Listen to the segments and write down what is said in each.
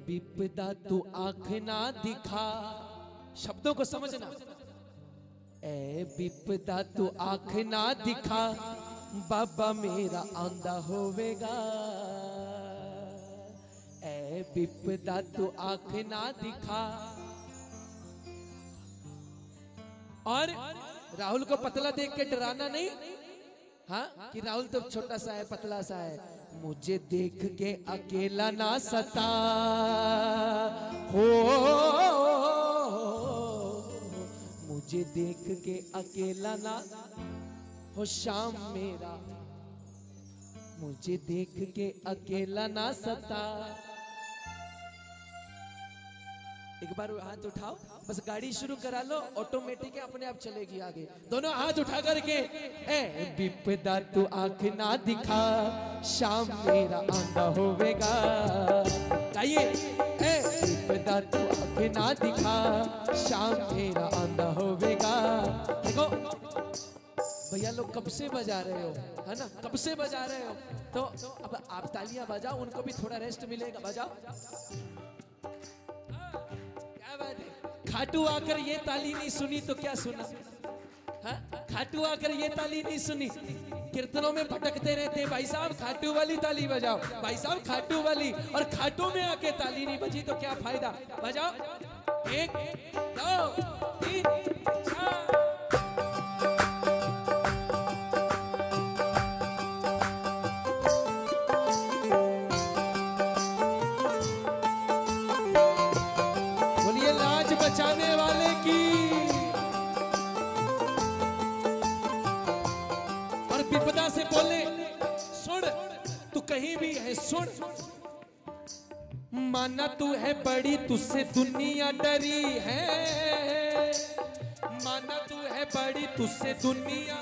विपदा तू आंख ना दिखा, शब्दों को समझना। ए विपदा तू आंख ना दिखा, बाबा मेरा आंधा होवेगा। ए विपदा तू आंख ना दिखा। और राहुल को पतला देख के डराना नहीं, हाँ कि राहुल तो छोटा सा है, पतला सा है। मुझे देख के अकेला ना सता हो, मुझे देख के अकेला ना हो श्याम मेरा, मुझे देख के अकेला ना सता। एक बार हाथ उठाओ, बस गाड़ी शुरू करा लो, ऑटोमेटिक अपने आप चलेगी आगे। दोनों हाथ उठा करके, ए विपदा तू आंख ना दिखा, शाम मेरा आंधा होवेगा। गाइए, ए विपदा तू आंख ना दिखा, शाम मेरा आंधा होवेगा। देखो भैया लोग कब से बजा रहे हो, है ना, कब से बजा रहे हो, तो अब आप तालियां बजाओ, उनको भी थोड़ा रेस्ट मिलेगा, बजाओ। खाटू आकर ये ताली नहीं सुनी तो क्या सुना, हाँ? खाटू आकर ये ताली नहीं सुनी, कीर्तनों में भटकते रहते भाई साहब, खाटू वाली ताली बजाओ भाई साहब, खाटू वाली। और खाटू में आके ताली नहीं बजी तो क्या फायदा, बजाओ। 1 2 3 4। बचाने वाले की। और विपदा से बोले, सुन तू कहीं भी है सुन, माना तू है बड़ी तुझसे दुनिया डरी है, माना तू है बड़ी तुझसे दुनिया,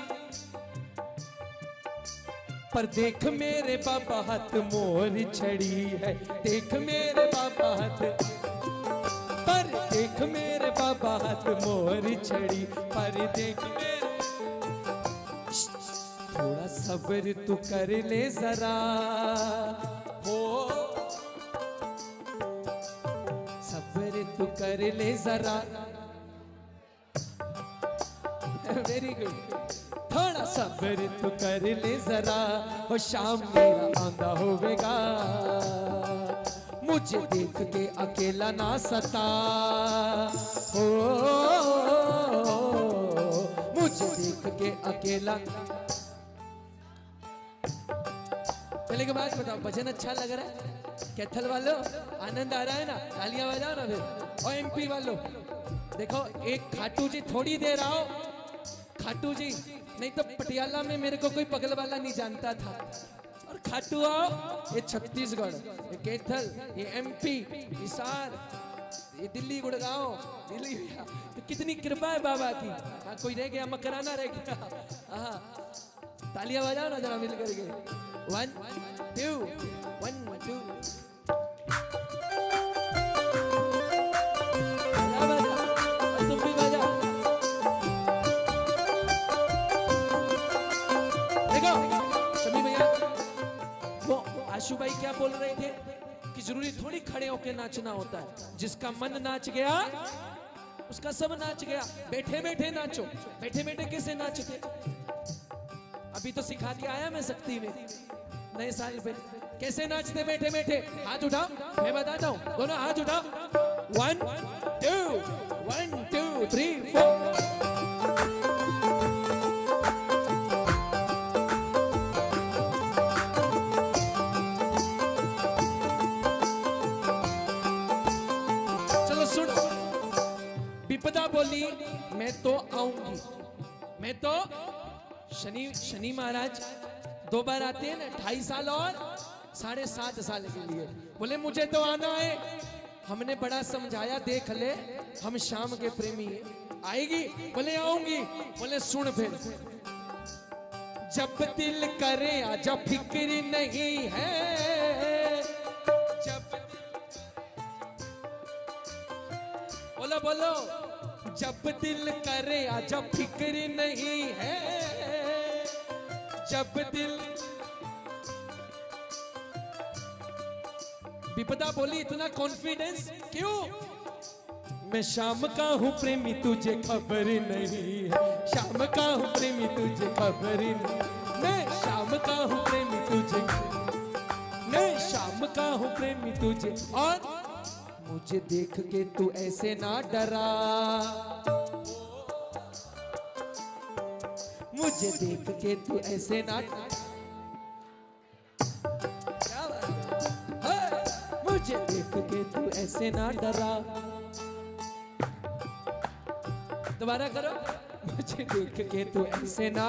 पर देख मेरे बाबा हाथ मोर छड़ी है, देख मेरे बाबा हाथ, देख मेरे बाबा हाथ मोर छड़ी, पर देख मेरे, थोड़ा सब्र तू कर ले जरा हो, सब्र तू कर ले जरा। वेरी गुड, थोड़ा सब्र तू कर ले जरा, हो शाम मेरा आंधा होवेगा। मुझे देख के अकेला ना सता हो, मुझे देख के अकेला। चले के बाद बताओ, भजन अच्छा लग रहा है? कैथल वालों आनंद आ रहा है ना, तालियां बजाओ ना फिर। और एमपी वालों देखो, एक खाटू जी थोड़ी देर आओ, खाटू जी, नहीं तो पटियाला में मेरे को कोई पगल वाला नहीं जानता था, और खाटू आओ, ये छत्तीसगढ़, ये कैथल, ये एमपी, हिसार, ये दिल्ली, गुड़गांव, दिल्ली, तो कितनी कृपा है बाबा की। हाँ कोई रह गया, मकराना रह गया, हाँ तालियां बजाओ ना जरा मिल करके। 1 2 1 2। तुम भी बजा। देखो सभी भैया, वो आशु भाई क्या बोल रहे थे कि जरूरी थोड़ी खड़े होके नाचना होता है, जिसका मन नाच गया उसका सब नाच गया। बैठे बैठे नाचो, बैठे बैठे कैसे नाचते, अभी तो सिखा के आया मैं शक्ति में नए साल पे, कैसे नाचते बैठे बैठे। हाथ उठाओ, मैं बताता हूँ, दोनों हाथ उठाओ। 1 2 1 2 3 4। विपदा बोली, मैं तो आऊंगी, मैं तो शनि महाराज 2 बार आते हैं ना, 2.5 साल और 7.5 साल के लिए। बोले मुझे तो आना है, हमने बड़ा समझाया, देख ले हम शाम के प्रेमी हैं, आएगी? बोले आऊंगी। बोले सुन फिर, जब दिल करे आजा फिक्र नहीं है, जब बोलो बोलो, जब दिल करे आजा फिक्र नहीं है, जब दिल विपदा बोली इतना कॉन्फिडेंस क्यों? मैं शाम का हूँ प्रेमी तुझे खबर नहीं है, शाम का हूँ प्रेमी तुझे खबर नहीं, मैं शाम का हूँ प्रेमी तुझे, मैं शाम का हूँ प्रेमी तुझे। और मुझे देख के तू ऐसे ना डरा, मुझे देख के तू ऐसे ना डरा, मुझे देख के तू ऐसे ना डरा। दोबारा करो, मुझे देख के तू ऐसे ना।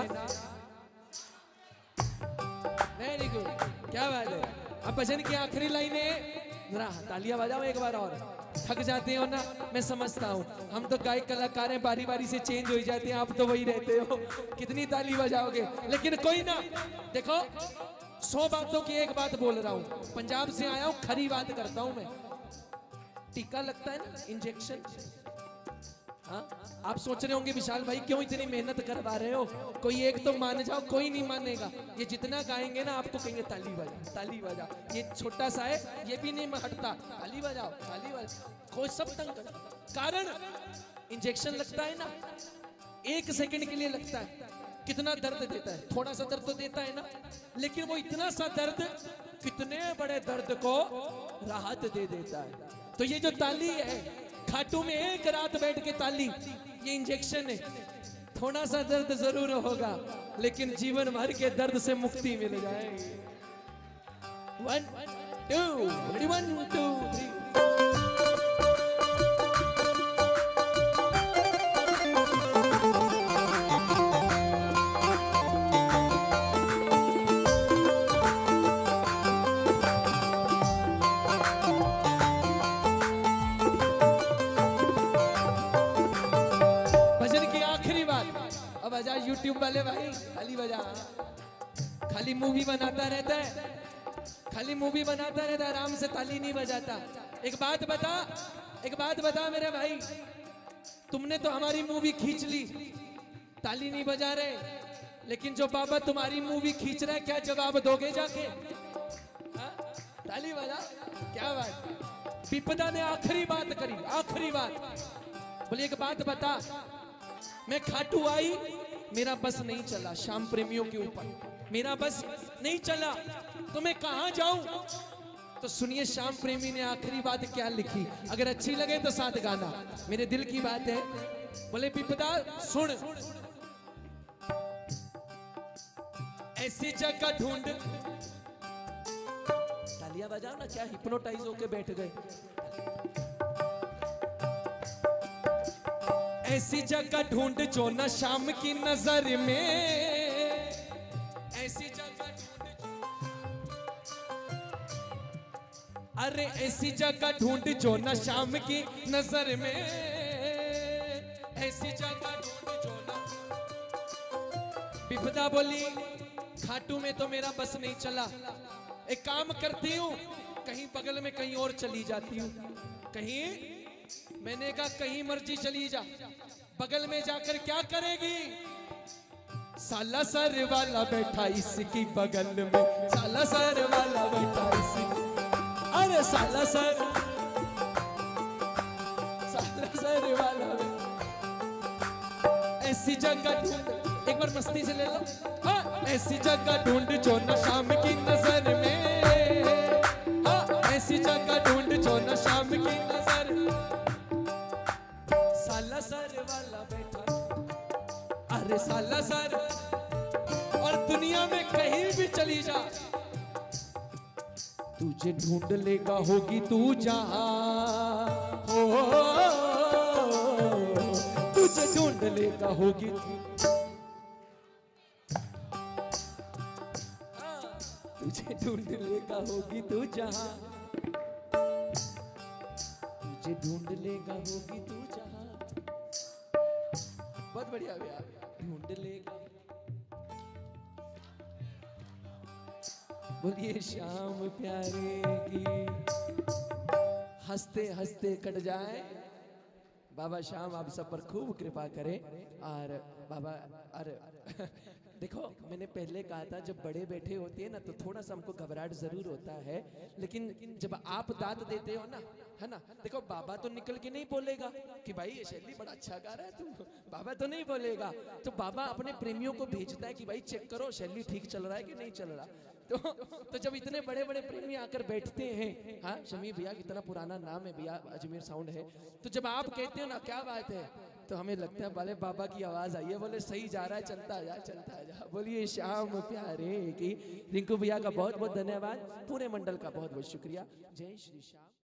वेरी गुड, क्या बात है। अब भजन की आखिरी लाइनें, जरा तालियां बजाओ एक बार और। थक जाते हो ना, मैं समझता हूँ, हम तो गायक कलाकार हैं, बारी बारी से चेंज हो जाते हैं, आप तो वही रहते हो, कितनी ताली बजाओगे। लेकिन कोई ना, देखो 100 बातों की एक बात बोल रहा हूँ, पंजाब से आया हूँ, खरी बात करता हूँ मैं। टीका लगता है ना, इंजेक्शन। हाँ, आप सोच रहे होंगे विशाल भाई क्यों इतनी मेहनत करवा रहे हो, कोई एक तो मान जाओ, कोई नहीं मानेगा। ये जितना गाएंगे ना आपको कहेंगे ताली बजा, ताली बजा। ये छोटा सा है, ये भी नहीं हटता, ताली बजाओ, ताली बजाओ, कोई सब तंग कर। कारण इंजेक्शन लगता है ना, 1 सेकंड के लिए लगता है, कितना दर्द देता है, थोड़ा सा दर्द तो देता है ना, लेकिन वो इतना सा दर्द कितने बड़े दर्द को राहत दे देता है। तो ये जो ताली है, खाटू में एक रात बैठ के ताली, ये इंजेक्शन है। थोड़ा सा दर्द जरूर होगा, लेकिन जीवन भर के दर्द से मुक्ति मिल जाएगी। 1 2 1 2 3। बजा यूट्यूब वाले भाई, खाली बजा। खाली मूवी बनाता रहता है, खाली मूवी बनाता रहता है, आराम से ताली नहीं बजाता। एक बात बता, एक बात बता मेरे भाई, तुमने तो हमारी मूवी खींच ली, ताली नहीं बजा रहे, लेकिन जो बाबा तुम्हारी मूवी खींच रहा है, क्या जवाब दोगे जाके? हा? ताली बजा, क्या बात। विपदा ने आखिरी बात करी, आखिरी बात बोली, एक बात बता, मैं खाटू आई, मेरा बस नहीं चला, श्याम प्रेमियों के ऊपर मेरा बस नहीं चला, तो मैं कहां जाऊं? तो सुनिए श्याम प्रेमी ने आखिरी बात क्या लिखी, अगर अच्छी लगे तो साथ गाना, मेरे दिल की बात है। बोले विपदा सुन, ऐसी जगह ढूंढ, तालियां बजाओ ना, क्या हिप्नोटाइज होके बैठ गए। ऐसी जगह ढूंढ जो न शाम की नजर में, ऐसी जगह ढूंढ, अरे ऐसी जगह ढूंढ जो न शाम की नजर में, ऐसी जगह ढूंढ जो न। विपदा बोली खाटू में तो मेरा बस नहीं चला, एक काम करती हूँ, कहीं बगल में कहीं और चली जाती हूँ। कहीं, मैंने कहा कहीं मर्जी चली जा, बगल में जाकर क्या करेगी? साला सर वाला बैठा इसकी बगल में, साला सर वाला बैठा इसकी, अरे साला सर वाला, ऐसी जगह ढूंढ, एक बार मस्ती से ले लो। हाँ, ऐसी जगह ढूंढ जो न शाम की नजर में, हाँ, ऐसी जगह ढूंढ जो न शाम की नजर, साला सर वाला बैठा, अरे साला सर, और दुनिया में कहीं भी चली जा, तुझे ढूंढ लेगा, होगी तू जहां हो, तुझे ढूंढ लेगा, होगी तुझे ढूंढ लेगा, होगी तू जहां, तुझे ढूंढ लेगा, होगी तू जहां। बहुत बढ़िया भैया, ढूंढ लेगा। बोलिए श्याम प्यारे की, हंसते हंसते कट जाए। बाबा श्याम आप सब पर खूब कृपा करें। और बाबा, अरे देखो मैंने पहले कहा था जब बड़े बैठे होते हैं ना तो थोड़ा सा हमको घबराहट जरूर होता है, लेकिन जब आप दाद देते हो ना, है ना, देखो बाबा तो निकल के नहीं बोलेगा कि भाई ये शैली बड़ा अच्छा गा रहा है तू, बाबा तो नहीं बोलेगा। तो बाबा अपने प्रेमियों को भेजता है कि भाई चेक करो शैली ठीक चल रहा है कि नहीं चल रहा। तो जब इतने बड़े बड़े प्रेमी आकर बैठते हैं, हाँ शमी भैया कितना पुराना नाम है भैया, अजमेर साउंड है, तो जब आप कहते हो ना क्या बात है, तो हमें लगता है वाले बाबा की आवाज आई है, बोले सही जा रहा है, चलता जा चलता जा। बोलिए श्याम प्यारे की। रिंकू भैया का बहुत बहुत धन्यवाद, पूरे मंडल का बहुत बहुत शुक्रिया। जय श्री श्याम।